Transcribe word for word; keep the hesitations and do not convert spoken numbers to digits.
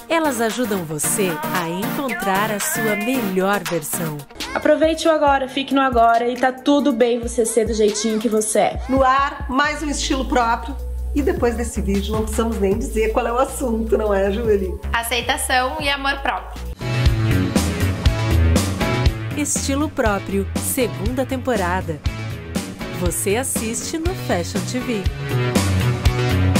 Elas ajudam você a encontrar a sua melhor versão. Aproveite o agora, fique no agora e tá tudo bem você ser do jeitinho que você é. No ar, mais um estilo próprio. E depois desse vídeo não precisamos nem dizer qual é o assunto, não é, Julie? Aceitação e amor próprio. Estilo Próprio, segunda temporada. Você assiste no Fashion T V.